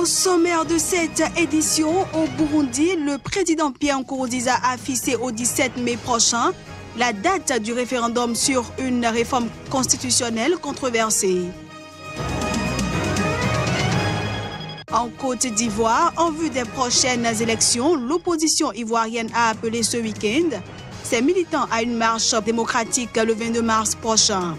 Au sommaire de cette édition, au Burundi, le président Pierre Nkurunziza a fixé au 17 mai prochain la date du référendum sur une réforme constitutionnelle controversée. En Côte d'Ivoire, en vue des prochaines élections, l'opposition ivoirienne a appelé ce week-end ses militants à une marche démocratique le 22 mars prochain.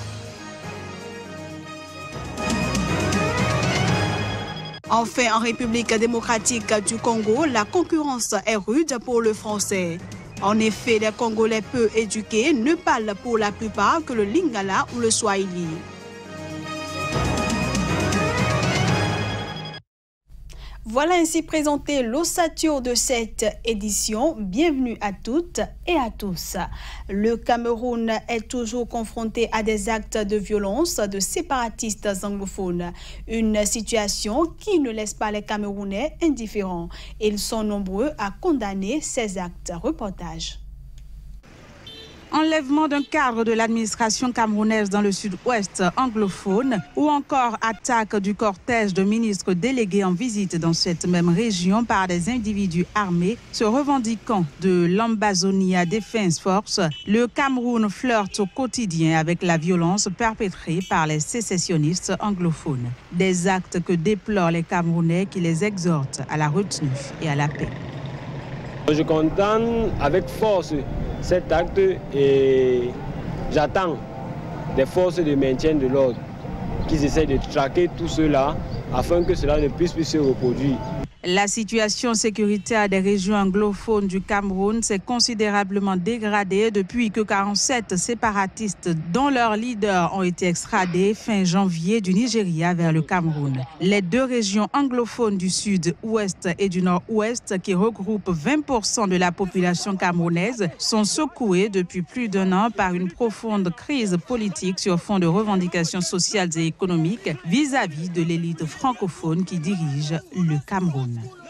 Enfin, en République démocratique du Congo, la concurrence est rude pour le français. En effet, les Congolais peu éduqués ne parlent pour la plupart que le lingala ou le swahili. Voilà ainsi présenté l'ossature de cette édition. Bienvenue à toutes et à tous. Le Cameroun est toujours confronté à des actes de violence de séparatistes anglophones. Une situation qui ne laisse pas les Camerounais indifférents. Ils sont nombreux à condamner ces actes. Reportage. Enlèvement d'un cadre de l'administration camerounaise dans le sud-ouest anglophone ou encore attaque du cortège de ministres délégués en visite dans cette même région par des individus armés se revendiquant de l'Ambazonia Defense Force, le Cameroun flirte au quotidien avec la violence perpétrée par les sécessionnistes anglophones. Des actes que déplorent les Camerounais qui les exhortent à la retenue et à la paix. Je condamne avec force cet acte et j'attends des forces de maintien de l'ordre qui essaient de traquer tout cela afin que cela ne puisse plus se reproduire. La situation sécuritaire des régions anglophones du Cameroun s'est considérablement dégradée depuis que 47 séparatistes dont leurs leaders ont été extradés fin janvier du Nigeria vers le Cameroun. Les deux régions anglophones du sud-ouest et du nord-ouest qui regroupent 20% de la population camerounaise sont secouées depuis plus d'un an par une profonde crise politique sur fond de revendications sociales et économiques vis-à-vis de l'élite francophone qui dirige le Cameroun.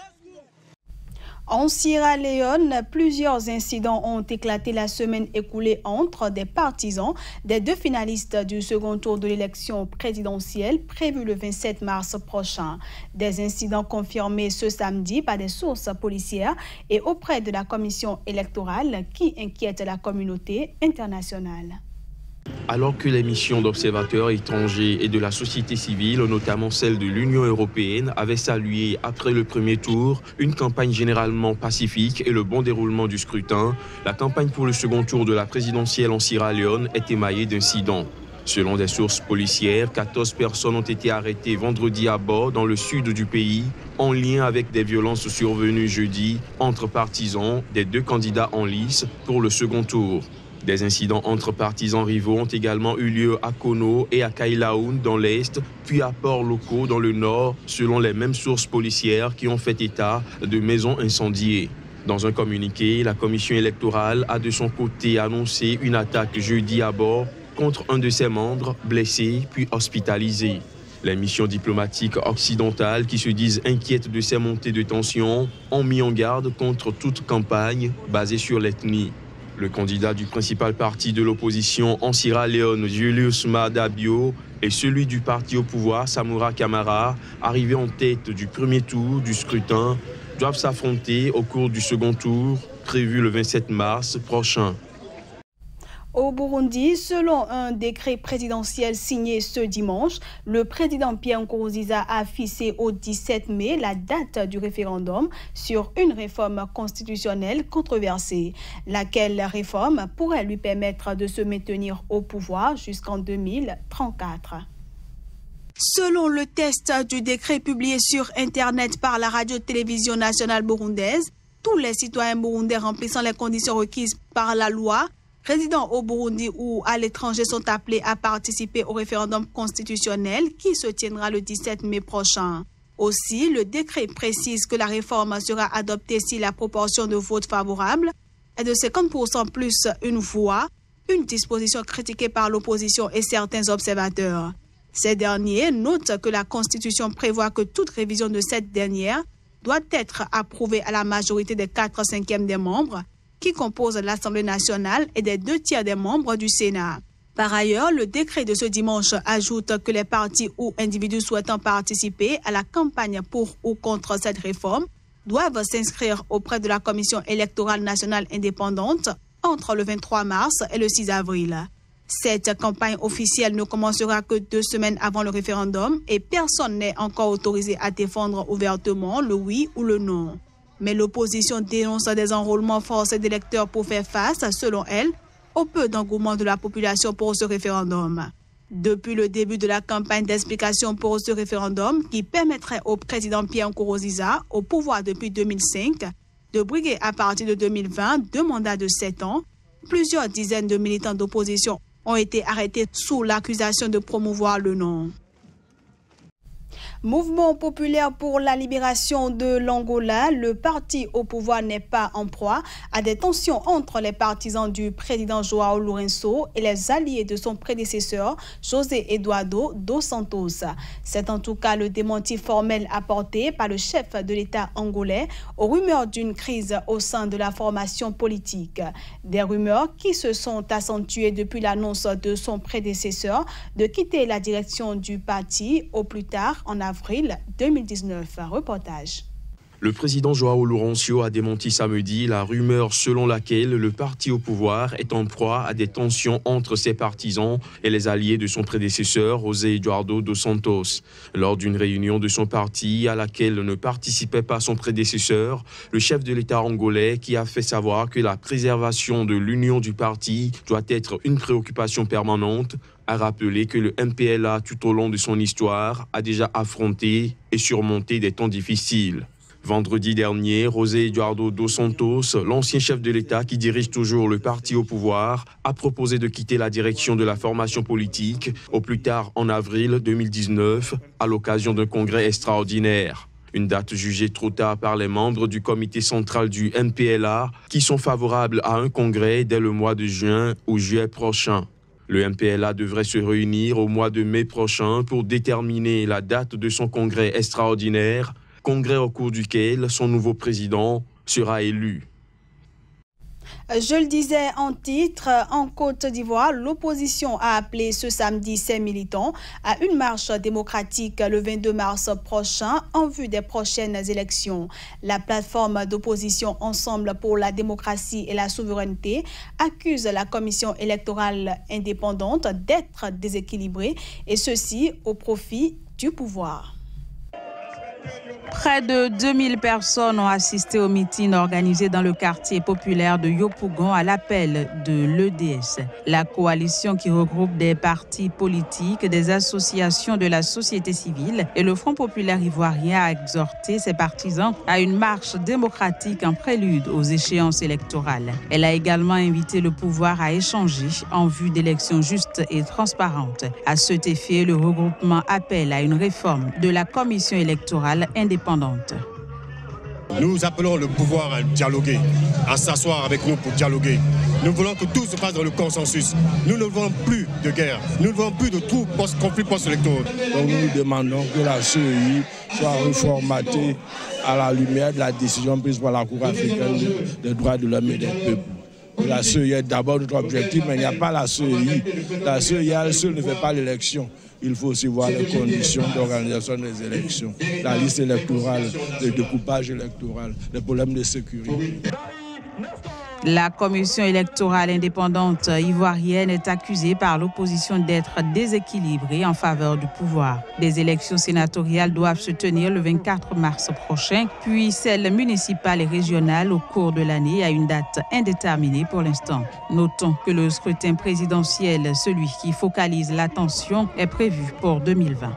En Sierra Leone, plusieurs incidents ont éclaté la semaine écoulée entre des partisans des deux finalistes du second tour de l'élection présidentielle prévue le 27 mars prochain. Des incidents confirmés ce samedi par des sources policières et auprès de la commission électorale qui inquiète la communauté internationale. Alors que les missions d'observateurs étrangers et de la société civile, notamment celle de l'Union européenne, avaient salué après le premier tour une campagne généralement pacifique et le bon déroulement du scrutin, la campagne pour le second tour de la présidentielle en Sierra Leone est émaillée d'incidents. Selon des sources policières, 14 personnes ont été arrêtées vendredi à Bor, dans le sud du pays, en lien avec des violences survenues jeudi entre partisans des deux candidats en lice pour le second tour. Des incidents entre partisans rivaux ont également eu lieu à Kono et à Kailaoun dans l'est, puis à Port-Locaux dans le nord, selon les mêmes sources policières qui ont fait état de maisons incendiées. Dans un communiqué, la commission électorale a de son côté annoncé une attaque jeudi à Bor contre un de ses membres, blessé puis hospitalisé. Les missions diplomatiques occidentales qui se disent inquiètes de ces montées de tension ont mis en garde contre toute campagne basée sur l'ethnie. Le candidat du principal parti de l'opposition en Sierra Leone, Julius Maada Bio, et celui du parti au pouvoir, Samura Kamara, arrivés en tête du premier tour du scrutin, doivent s'affronter au cours du second tour, prévu le 27 mars prochain. Au Burundi, selon un décret présidentiel signé ce dimanche, le président Pierre Nkurunziza a fixé au 17 mai la date du référendum sur une réforme constitutionnelle controversée, laquelle réforme pourrait lui permettre de se maintenir au pouvoir jusqu'en 2034. Selon le test du décret publié sur Internet par la radio-télévision nationale burundaise, tous les citoyens burundais remplissant les conditions requises par la loi, résidents au Burundi ou à l'étranger sont appelés à participer au référendum constitutionnel qui se tiendra le 17 mai prochain. Aussi, le décret précise que la réforme sera adoptée si la proportion de votes favorables est de 50% plus une voix, une disposition critiquée par l'opposition et certains observateurs. Ces derniers notent que la Constitution prévoit que toute révision de cette dernière doit être approuvée à la majorité des 4/5 des membres qui composent l'Assemblée nationale et des 2/3 des membres du Sénat. Par ailleurs, le décret de ce dimanche ajoute que les partis ou individus souhaitant participer à la campagne pour ou contre cette réforme doivent s'inscrire auprès de la Commission électorale nationale indépendante entre le 23 mars et le 6 avril. Cette campagne officielle ne commencera que 2 semaines avant le référendum et personne n'est encore autorisé à défendre ouvertement le oui ou le non. Mais l'opposition dénonce des enrôlements forcés d'électeurs pour faire face, selon elle, au peu d'engouement de la population pour ce référendum. Depuis le début de la campagne d'explication pour ce référendum qui permettrait au président Pierre Nkurunziza, au pouvoir depuis 2005, de briguer à partir de 2020 2 mandats de 7 ans, plusieurs dizaines de militants d'opposition ont été arrêtés sous l'accusation de promouvoir le non. Mouvement populaire pour la libération de l'Angola, le parti au pouvoir n'est pas en proie à des tensions entre les partisans du président João Lourenço et les alliés de son prédécesseur, José Eduardo dos Santos. C'est en tout cas le démenti formel apporté par le chef de l'État angolais aux rumeurs d'une crise au sein de la formation politique. Des rumeurs qui se sont accentuées depuis l'annonce de son prédécesseur de quitter la direction du parti au plus tard en avril 2019. Reportage. Le président João Lourenço a démenti samedi la rumeur selon laquelle le parti au pouvoir est en proie à des tensions entre ses partisans et les alliés de son prédécesseur, José Eduardo dos Santos. Lors d'une réunion de son parti à laquelle ne participait pas son prédécesseur, le chef de l'État angolais, qui a fait savoir que la préservation de l'union du parti doit être une préoccupation permanente, a rappelé que le MPLA, tout au long de son histoire, a déjà affronté et surmonté des temps difficiles. Vendredi dernier, José Eduardo dos Santos, l'ancien chef de l'État qui dirige toujours le parti au pouvoir, a proposé de quitter la direction de la formation politique au plus tard en avril 2019 à l'occasion d'un congrès extraordinaire. Une date jugée trop tard par les membres du comité central du MPLA qui sont favorables à un congrès dès le mois de juin ou juillet prochain. Le MPLA devrait se réunir au mois de mai prochain pour déterminer la date de son congrès extraordinaire, congrès au cours duquel son nouveau président sera élu. Je le disais en titre, en Côte d'Ivoire, l'opposition a appelé ce samedi ses militants à une marche démocratique le 22 mars prochain en vue des prochaines élections. La plateforme d'opposition Ensemble pour la démocratie et la souveraineté accuse la commission électorale indépendante d'être déséquilibrée et ceci au profit du pouvoir. Près de 2000 personnes ont assisté au meeting organisé dans le quartier populaire de Yopougon à l'appel de l'EDS. La coalition qui regroupe des partis politiques, des associations de la société civile et le Front populaire ivoirien a exhorté ses partisans à une marche démocratique en prélude aux échéances électorales. Elle a également invité le pouvoir à échanger en vue d'élections justes et transparentes. À cet effet, le regroupement appelle à une réforme de la commission électorale indépendante. Nous appelons le pouvoir à dialoguer, à s'asseoir avec nous pour dialoguer. Nous voulons que tout se fasse dans le consensus. Nous ne voulons plus de guerre. Nous ne voulons plus de tout conflit post-électoral. Donc nous demandons que la CEI soit reformatée à la lumière de la décision prise par la Cour africaine des droits de l'homme et des peuples. La CEI est d'abord notre objectif, mais il n'y a pas la CEI. La CEI, elle seule ne fait pas l'élection. Il faut aussi voir les conditions d'organisation des élections, la liste électorale, le découpage électoral, les problèmes de sécurité. La commission électorale indépendante ivoirienne est accusée par l'opposition d'être déséquilibrée en faveur du pouvoir. Des élections sénatoriales doivent se tenir le 24 mars prochain, puis celles municipales et régionales au cours de l'année à une date indéterminée pour l'instant. Notons que le scrutin présidentiel, celui qui focalise l'attention, est prévu pour 2020.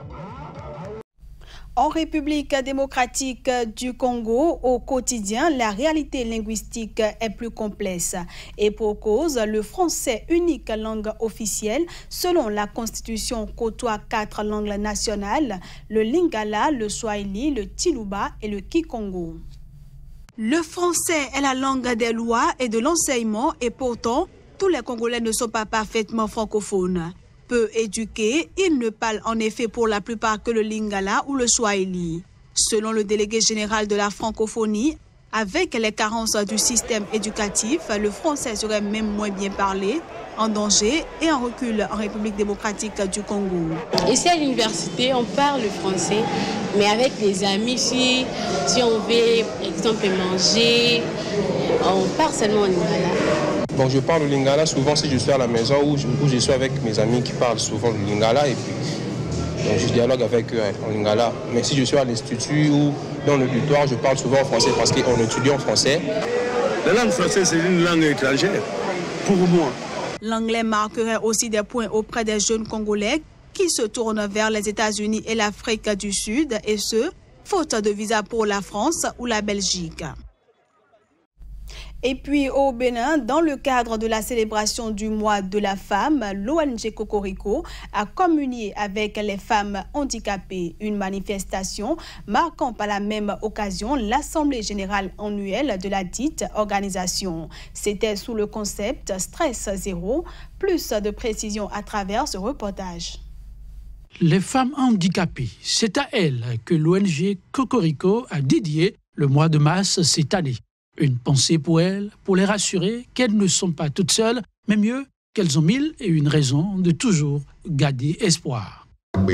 En République démocratique du Congo, au quotidien, la réalité linguistique est plus complexe. Et pour cause, le français, unique langue officielle, selon la Constitution, côtoie 4 langues nationales, le Lingala, le Swahili, le Tiluba et le Kikongo. Le français est la langue des lois et de l'enseignement et pourtant, tous les Congolais ne sont pas parfaitement francophones. Peu éduqués, ils ne parlent en effet pour la plupart que le Lingala ou le Swahili. Selon le délégué général de la francophonie, Avec les carences du système éducatif, le français serait même moins bien parlé, en danger et en recul en République démocratique du Congo. Ici à l'université, on parle le français, mais avec les amis, si on veut, par exemple, manger, on parle seulement en lingala. Bon, je parle le lingala souvent si je suis à la maison ou je suis avec mes amis qui parlent souvent le lingala et puis donc, je dialogue avec eux en lingala. Mais si je suis à l'institut ou dans le butoir, je parle souvent en français parce qu'on étudie en français. La langue française, c'est une langue étrangère pour moi. L'anglais marquerait aussi des points auprès des jeunes Congolais qui se tournent vers les États-Unis et l'Afrique du Sud, et ce, faute de visa pour la France ou la Belgique. Et puis au Bénin, dans le cadre de la célébration du mois de la femme, l'ONG Cocorico a communié avec les femmes handicapées. Une manifestation marquant par la même occasion l'Assemblée générale annuelle de la dite organisation. C'était sous le concept Stress Zéro. Plus de précisions à travers ce reportage. Les femmes handicapées, c'est à elles que l'ONG Cocorico a dédié le mois de mars cette année. Une pensée pour elles, pour les rassurer qu'elles ne sont pas toutes seules, mais mieux qu'elles ont 1001 raisons de toujours garder espoir. La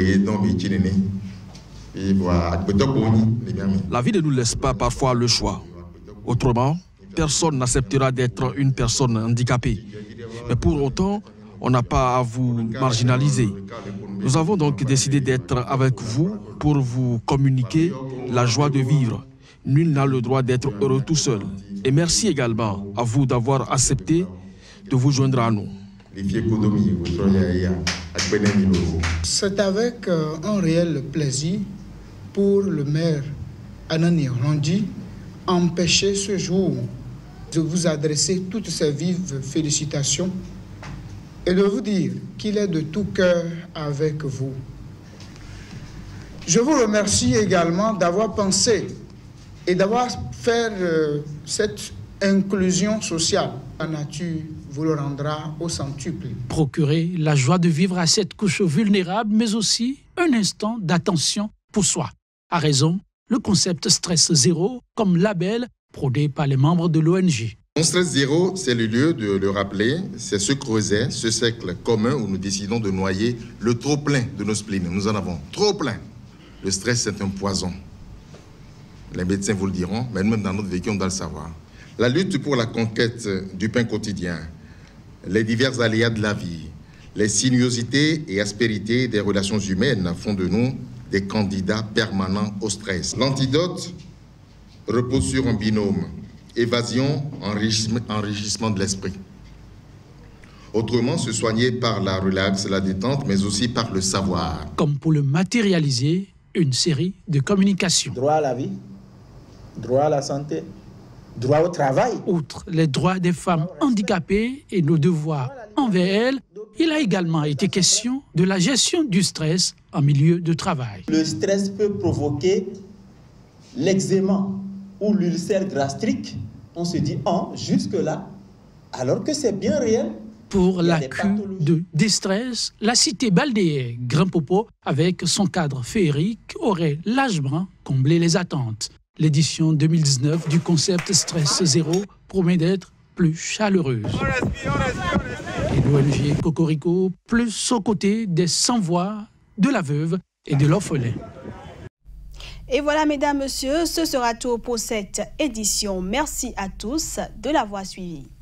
vie ne nous laisse pas parfois le choix. Autrement, personne n'acceptera d'être une personne handicapée. Mais pour autant, on n'a pas à vous marginaliser. Nous avons donc décidé d'être avec vous pour vous communiquer la joie de vivre. Nul n'a le droit d'être heureux tout seul. Et merci également à vous d'avoir accepté de vous joindre à nous. C'est avec un réel plaisir pour le maire Anani Randi empêcher ce jour de vous adresser toutes ces vives félicitations et de vous dire qu'il est de tout cœur avec vous. Je vous remercie également d'avoir pensé et d'avoir fait cette inclusion sociale. La nature vous le rendra au centuple. Procurer la joie de vivre à cette couche vulnérable, mais aussi un instant d'attention pour soi. À raison, le concept Stress Zéro comme label prôné par les membres de l'ONG. Stress Zéro, c'est le lieu de le rappeler, c'est ce creuset, ce cercle commun où nous décidons de noyer le trop-plein de nos spleens. Nous en avons trop plein. Le stress, c'est un poison. Les médecins vous le diront, mais même dans notre vécu, on doit le savoir. La lutte pour la conquête du pain quotidien, les divers aléas de la vie, les sinuosités et aspérités des relations humaines font de nous des candidats permanents au stress. L'antidote repose sur un binôme, évasion, enrichissement de l'esprit. Autrement, se soigner par la relaxe, la détente, mais aussi par le savoir. Comme pour le matérialiser, une série de communications. Droit à la vie, droit à la santé, droit au travail. Outre les droits des femmes handicapées et nos devoirs envers elles, il a également été question de la gestion du stress en milieu de travail. Le stress peut provoquer l'eczéma ou l'ulcère gastrique. On se dit, jusque-là, alors que c'est bien réel. Pour la cure de déstress, la cité balnéaire Grand Popo, avec son cadre féerique, aurait largement comblé les attentes. L'édition 2019 du concept Stress Zéro promet d'être plus chaleureuse. Et l'ONG Cocorico, plus aux côtés des sans-voix, de la veuve et de l'orphelin. Et voilà, mesdames, messieurs, ce sera tout pour cette édition. Merci à tous de l'avoir suivi.